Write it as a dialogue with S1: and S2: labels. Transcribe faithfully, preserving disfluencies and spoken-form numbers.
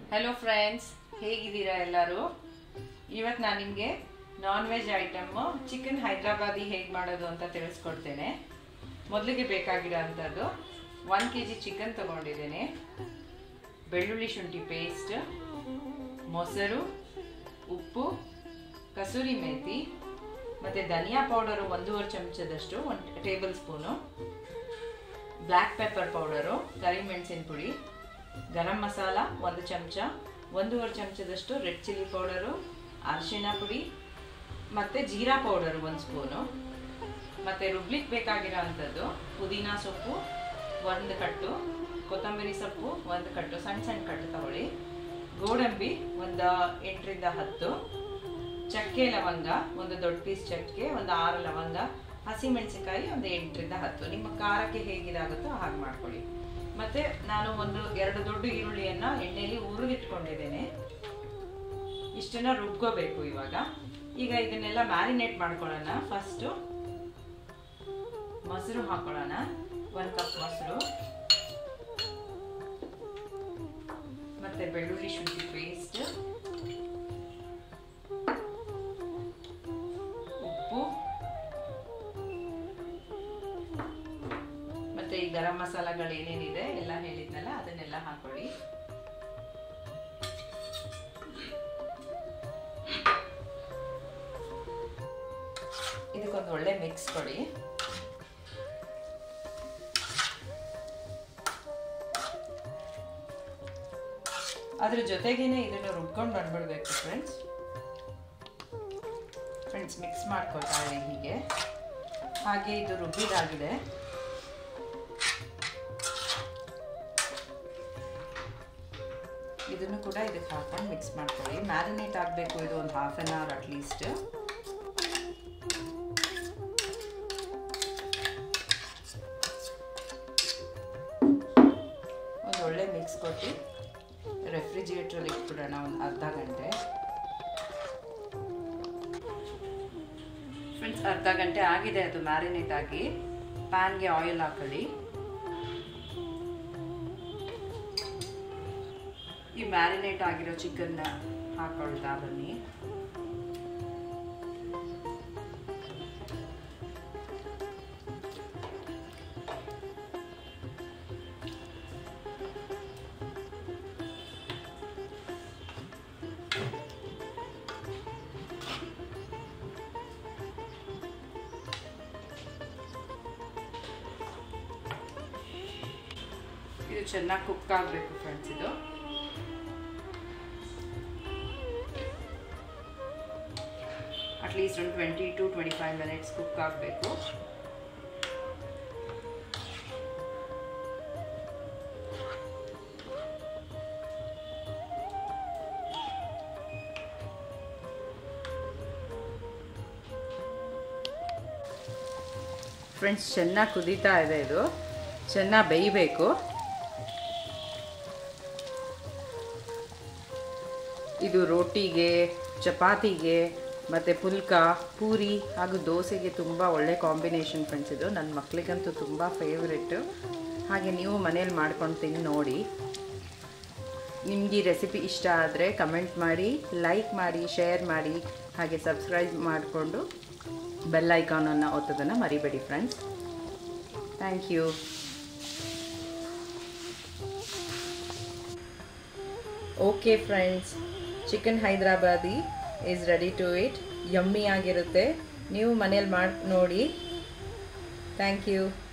S1: hello friends ಹೇಗಿದ್ದೀರಾ ಎಲ್ಲರೂ ಇವತ್ತು ನಾನು ನಿಮಗೆ non veg item chicken Hyderabadi ಹೇಗೆ ಮಾಡೋದು ಅಂತ ತಿಳಿಸ್ಕೊಡ್ತೇನೆ ಮೊದಲಿಗೆ ಬೇಕಾಗಿರೋಂತದ್ದು ಒಂದು ಕೆಜಿ ಚಿಕನ್ ತಗೊಂಡಿದ್ದೇನೆ ಬೆಳ್ಳುಳ್ಳಿ ಶುಂಠಿ ಪೇಸ್ಟ್ ಮೊಸರು ಉಪ್ಪು ಕಸೂರಿ ಮೇಥಿ ಮತ್ತೆ ಧನಿಯಾ ಪೌಡರ್ ಒಂದೂವರೆ ಚಮಚದಷ್ಟು ಒಂದು tablespoon black pepper powder ಕರಿಮೆಣಸಿನ ಪುಡಿ ಗರಂ ಮಸಾಲ ಒಂದು ಚಮಚ ಒಂದೂವರೆ ಚಮಚದಷ್ಟು ರೆಡ್ ಚಿಲ್ಲಿ ಪೌಡರು ಅರಿಶಿನ ಪುಡಿ ಮತ್ತು ಜೀರಾ ಪೌಡರು ಒಂದು ಸ್ಪೂನು ಮತ್ತು ರುಬ್ಲಿಕ್ಕೆ ಬೇಕಾಗಿರೋವಂಥದ್ದು ಪುದೀನ ಸೊಪ್ಪು ಒಂದು ಕಟ್ಟು ಕೊತ್ತಂಬರಿ ಸೊಪ್ಪು ಒಂದು ಕಟ್ಟು ಸಣ್ಣ ಸಣ್ಣ ಕಟ್ಟು ತಗೊಳ್ಳಿ ಗೋಡಂಬಿ ಒಂದು ಎಂಟರಿಂದ ಹತ್ತು ಚಕ್ಕೆ ಲವಂಗ ಒಂದು ದೊಡ್ಡ ಪೀಸ್ ಚಕ್ಕೆ ಒಂದು ಆರು ಲವಂಗ ಹಸಿಮೆಣಸಿನಕಾಯಿ ಒಂದು ಎಂಟರಿಂದ ಹತ್ತು ನಿಮ್ಮ ಖಾರಕ್ಕೆ ಹೇಗಿದಾಗುತ್ತೋ ಹಾಗೆ ಮಾಡ್ಕೊಳ್ಳಿ ಮತ್ತೆ ನಾನು ಒಂದು ಎರಡು ದೊಡ್ಡ ಈರುಳ್ಳಿಯನ್ನು ಎಣ್ಣೆಯಲ್ಲಿ ಹುರಿದಿಟ್ಕೊಂಡಿದ್ದೇನೆ ಇಷ್ಟನ್ನ ರುಬ್ಕೋಬೇಕು ಇವಾಗ ಈಗ ಇದನ್ನೆಲ್ಲ ಮ್ಯಾರಿನೇಟ್ ಮಾಡ್ಕೊಳ್ಳೋಣ ಫಸ್ಟು ಮೊಸರು ಹಾಕೊಳ್ಳೋಣ ಒಂದು ಕಪ್ ಮೊಸರು ಮತ್ತೆ ಬೆಳ್ಳುಳ್ಳಿ ಶುಂಠಿ ಪೇಸ್ಟ್ ಉಪ್ಪು ಮತ್ತೆ ಈ ಗರಂ ಮಸಾಲಗಳು ಏನೇನಿದೆ ಎಲ್ಲ ಹೇಳಿದ್ನಲ್ಲ ಅದನ್ನೆಲ್ಲ ಹಾಕೊಳ್ಳಿ ಇದಕ್ಕೊಂದು ಒಳ್ಳೆ ಮಿಕ್ಸ್ ಕೊಡಿ ಅದ್ರ ಜೊತೆಗೇನೆ ಇದನ್ನು ರುಬ್ಕೊಂಡು ಬಂದ್ಬಿಡ್ಬೇಕು ಫ್ರೆಂಡ್ಸ್ ಫ್ರೆಂಡ್ಸ್ ಮಿಕ್ಸ್ ಮಾಡ್ಕೊಳ್ತಾ ಇದ್ದೀನಿ ಹೀಗೆ ಹಾಗೆ ಇದು ರುಬ್ಬಿದಾಗಿದೆ ಇದನ್ನು ಕೂಡ ಇದಕ್ಕೆ ಹಾಕೊಂಡು ಮಿಕ್ಸ್ ಮಾಡ್ಕೊಳ್ಳಿ ಮ್ಯಾರಿನೇಟ್ ಆಗಬೇಕು ಇದು ಒಂದು ಹಾಫ್ ಆನ್ ಅವರ್ ಅಟ್ಲೀಸ್ಟ್ ಒಂದು ಒಳ್ಳೆ ಮಿಕ್ಸ್ ಕೊಟ್ಟು ರೆಫ್ರಿಜಿರೇಟ್ರಲ್ಲಿ ಇಟ್ಬಿಡೋಣ ಒಂದು ಅರ್ಧ ಗಂಟೆ ಫ್ರೆಂಡ್ಸ್ ಅರ್ಧ ಗಂಟೆ ಆಗಿದೆ ಅದು ಮ್ಯಾರಿನೇಟ್ ಆಗಿ ಪ್ಯಾನ್ಗೆ ಆಯಿಲ್ ಹಾಕೊಳ್ಳಿ ಈ ಮ್ಯಾರಿನೇಟ್ ಆಗಿರೋ ಚಿಕನ್ನ ಹಾಕೊಳ್ತಾ ಬನ್ನಿ ಇದು ಚೆನ್ನಾಗಿ ಕುಕ್ ಆಗಬೇಕು ಫ್ರೆಂಡ್ಸ್ ಇದು ಅಟ್ಲೀಸ್ಟ್ ಒಂದು twenty to twenty five minutes cook ಆಗಬೇಕು ಫ್ರೆಂಡ್ಸ್ ಚೆನ್ನಾಗಿ ಕುದೀತಾ ಇದೆ ಇದು ಚೆನ್ನಾಗಿ ಬೇಯಬೇಕು ಇದು ರೋಟಿಗೆ ಚಪಾತಿಗೆ ಮತ್ತು ಪುಲ್ಕ ಪೂರಿ ಹಾಗೂ ದೋಸೆಗೆ ತುಂಬ ಒಳ್ಳೆ ಕಾಂಬಿನೇಷನ್ ಫ್ರೆಂಡ್ಸ್ ಇದು ನನ್ನ ಮಕ್ಕಳಿಗಂತೂ ತುಂಬ ಫೇವ್ರೆಟ್ಟು ಹಾಗೆ ನೀವು ಮನೇಲಿ ಮಾಡ್ಕೊಂಡು ತಿಂದು ನೋಡಿ ನಿಮಗೆ ಈ ರೆಸಿಪಿ ಇಷ್ಟ ಆದರೆ ಕಮೆಂಟ್ ಮಾಡಿ ಲೈಕ್ ಮಾಡಿ ಶೇರ್ ಮಾಡಿ ಹಾಗೆ ಸಬ್ಸ್ಕ್ರೈಬ್ ಮಾಡಿಕೊಂಡು ಬೆಲ್ ಐಕಾನನ್ನು ಒತ್ತೋದನ್ನು ಮರಿಬೇಡಿ friends thank you okay friends chicken Hyderabadi is ready to eat yummy ಆಗಿರುತ್ತೆ ನೀವು ಮನೇಲಿ ಮಾಡಿ ನೋಡಿ ಥ್ಯಾಂಕ್ ಯು